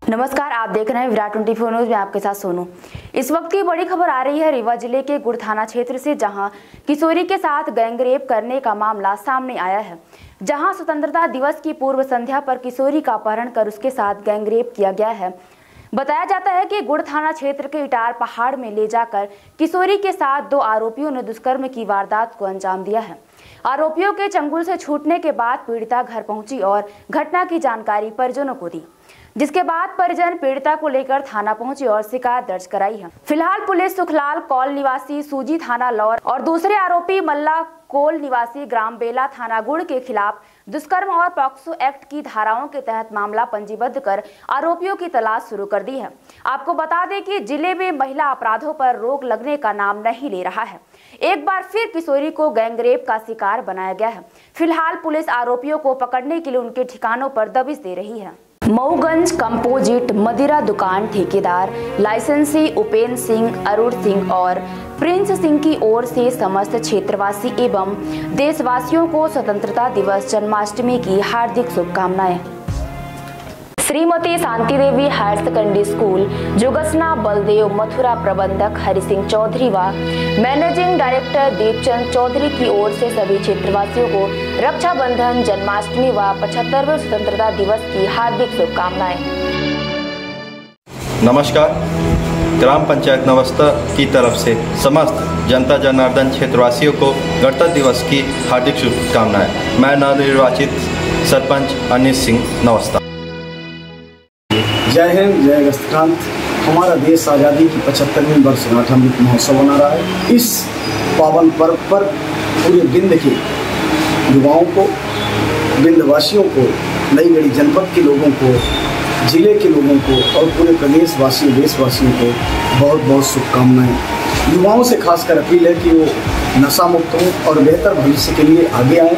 नमस्कार, आप देख रहे हैं विराट 24 न्यूज में आपके साथ सोनू। इस वक्त की बड़ी खबर आ रही है रीवा जिले के गुड़ थाना क्षेत्र से, जहां किशोरी के साथ गैंगरेप करने का मामला सामने आया है। जहां स्वतंत्रता दिवस की पूर्व संध्या पर किशोरी का अपहरण कर उसके साथ गैंगरेप किया गया है। बताया जाता है कि गुड़ थाना क्षेत्र के इटार पहाड़ में ले जाकर किशोरी के साथ दो आरोपियों ने दुष्कर्म की वारदात को अंजाम दिया है। आरोपियों के चंगुल से छूटने के बाद पीड़िता घर पहुंची और घटना की जानकारी परिजनों को दी, जिसके बाद परिजन पीड़िता को लेकर थाना पहुंचे और शिकायत दर्ज कराई है। फिलहाल पुलिस सुखलाल कॉल निवासी सूजी थाना लौर और दूसरे आरोपी मल्ला कोल निवासी ग्राम बेला थाना गुड़ के खिलाफ दुष्कर्म और पॉक्सो एक्ट की धाराओं के तहत मामला पंजीबद्ध कर आरोपियों की तलाश शुरू कर दी है। आपको बता दें कि जिले में महिला अपराधों पर रोक लगने का नाम नहीं ले रहा है। एक बार फिर किशोरी को गैंगरेप का शिकार बनाया गया है। फिलहाल पुलिस आरोपियों को पकड़ने के लिए उनके ठिकानों पर दबिश दे रही है। मऊगंज कंपोजिट मदिरा दुकान ठेकेदार लाइसेंसी उपेंद्र सिंह, अरुण सिंह और प्रिंस सिंह की ओर से समस्त क्षेत्रवासी एवं देशवासियों को स्वतंत्रता दिवस जन्माष्टमी की हार्दिक शुभकामनाएं। Shrimati Shanti Devi higher secondary school Jogsana Baldev Mathura प्रबंधक हरि सिंह चौधरी व मैनेजिंग डायरेक्टर दीपचंद चौधरी की ओर से सभी क्षेत्रवासियों को रक्षाबंधन, जन्माष्टमी व 75वें स्वतंत्रता दिवस की हार्दिक शुभकामनाएं। नमस्कार, ग्राम पंचायत नवस्था की तरफ से समस्त जनता जनार्दन क्षेत्रवासियों को गणतंत्र दिवस की हार्दिक शुभकामनाएं। मैं नवनिर्वाचित सरपंच अनिल सिंह नवस्था। जय हिंद, जय गस्तक्रांत। हमारा देश आज़ादी की 75वीं वर्षगांठ अमृत महोत्सव मना रहा है। इस पावन पर्व पर पूरे बिंद के युवाओं को, बिंदवासियों को, नई गढ़ी जनपद के लोगों को, जिले के लोगों को और पूरे प्रदेशवासियों, देशवासियों को बहुत बहुत शुभकामनाएं। युवाओं से खासकर अपील है कि वो नशा मुक्त हों और बेहतर भविष्य के लिए आगे आएँ।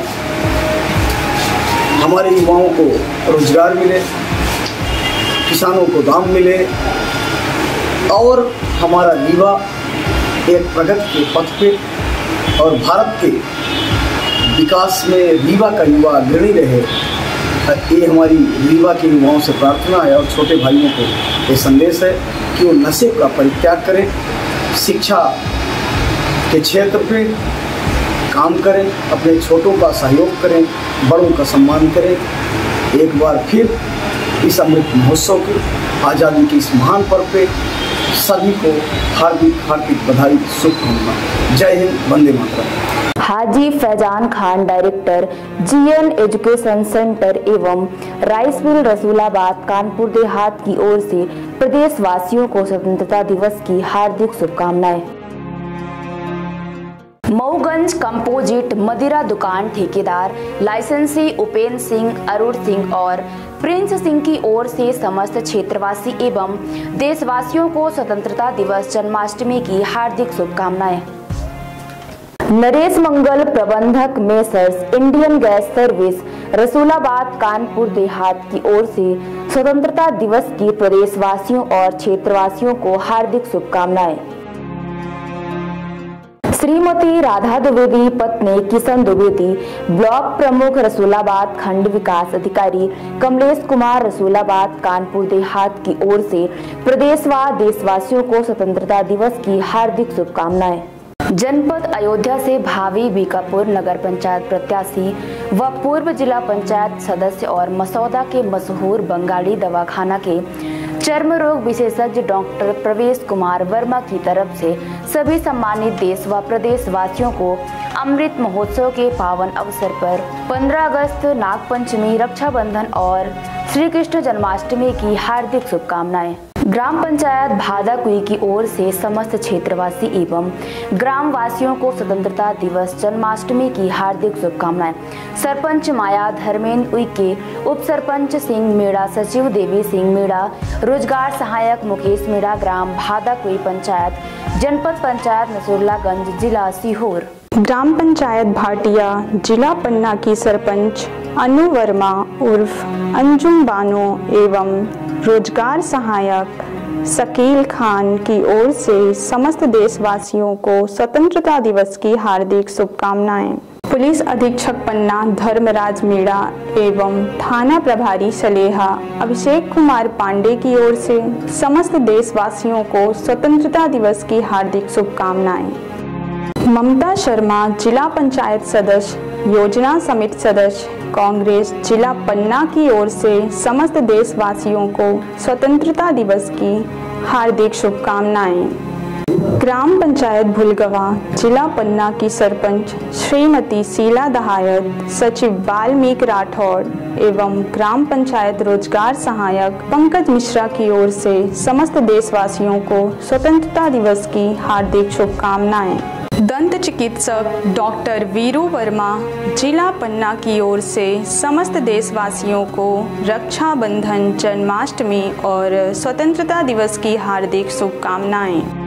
हमारे युवाओं को रोजगार मिले, किसानों को दाम मिले और हमारा रीवा एक प्रगति के पथ पे और भारत के विकास में रीवा का युवा अग्रणी रहे। ये हमारी रीवा के युवाओं से प्रार्थना है और छोटे भाइयों को ये संदेश है कि वो नशे का परित्याग करें, शिक्षा के क्षेत्र पे काम करें, अपने छोटों का सहयोग करें, बड़ों का सम्मान करें। एक बार फिर इस अमृत महोत्सव की आज़ादी के इस महान पर्व पे सभी को हार्दिक हार्दिक बधाई, शुभकामनाएं। जय हिंद, वंदे मातरम। Haji Faizan Khan, director GN education centre एवं राइस मिल रसूलाबाद कानपुर देहात की ओर से प्रदेशवासियों को स्वतंत्रता दिवस की हार्दिक शुभकामनाएं। मऊगंज कंपोजिट मदिरा दुकान ठेकेदार लाइसेंसी उपेंद्र सिंह, अरुण सिंह और प्रिंस सिंह की ओर से समस्त क्षेत्रवासी एवं देशवासियों को स्वतंत्रता दिवस जन्माष्टमी की हार्दिक शुभकामनाएं। नरेश मंगल, प्रबंधक Messrs Indian gas service Rasulabad Kanpur Dehat की ओर से स्वतंत्रता दिवस की प्रदेशवासियों और क्षेत्रवासियों को हार्दिक शुभकामनाएं। श्रीमती राधा द्विवेदी, पत्नी किशन द्विवेदी, ब्लॉक प्रमुख रसूलाबाद खंड विकास अधिकारी कमलेश कुमार रसूलाबाद कानपुर देहात की ओर से प्रदेश व देशवासियों को स्वतंत्रता दिवस की हार्दिक शुभकामनाएं। जनपद अयोध्या से भावी बीकापुर नगर पंचायत प्रत्याशी व पूर्व जिला पंचायत सदस्य और मसौदा के मशहूर बंगाली दवाखाना के चर्म रोग विशेषज्ञ डॉक्टर प्रवेश कुमार वर्मा की तरफ से सभी सम्मानित देश व प्रदेशवासियों को अमृत महोत्सव के पावन अवसर पर 15 अगस्त, नागपंचमी, रक्षाबंधन और श्री कृष्ण जन्माष्टमी की हार्दिक शुभकामनाएं। ग्राम पंचायत भादाकुई की ओर से समस्त क्षेत्रवासी एवं ग्राम वासियों को स्वतंत्रता दिवस जन्माष्टमी की हार्दिक शुभकामनाएं। सरपंच माया धर्मेंद्र उइके, उप सरपंच सिंह मीणा, सचिव देवी सिंह मीणा, रोजगार सहायक मुकेश मीणा, ग्राम भादाकुई पंचायत, जनपद पंचायत नसरुल्लागंज, जिला सीहोर। ग्राम पंचायत भाटिया, जिला पन्ना की सरपंच अनु वर्मा उर्फ अंजुम बानो एवं रोजगार सहायक शकील खान की ओर से समस्त देशवासियों को स्वतंत्रता दिवस की हार्दिक शुभकामनाएं। पुलिस अधीक्षक पन्ना धर्मराज मीणा एवं थाना प्रभारी सलेहा अभिषेक कुमार पांडे की ओर से समस्त देशवासियों को स्वतंत्रता दिवस की हार्दिक शुभकामनाएं। ममता शर्मा जिला पंचायत सदस्य योजना समिति सदस्य कांग्रेस जिला पन्ना की ओर से समस्त देशवासियों को स्वतंत्रता दिवस की हार्दिक शुभकामनाएं। ग्राम पंचायत भुलगवा जिला पन्ना की सरपंच श्रीमती शीला दहायत, सचिव वाल्मीकि राठौड़ एवं ग्राम पंचायत रोजगार सहायक पंकज मिश्रा की ओर से समस्त देशवासियों को स्वतंत्रता दिवस की हार्दिक शुभकामनाएं। दंत चिकित्सक डॉक्टर वीरू वर्मा जिला पन्ना की ओर से समस्त देशवासियों को रक्षाबंधन, जन्माष्टमी और स्वतंत्रता दिवस की हार्दिक शुभकामनाएं।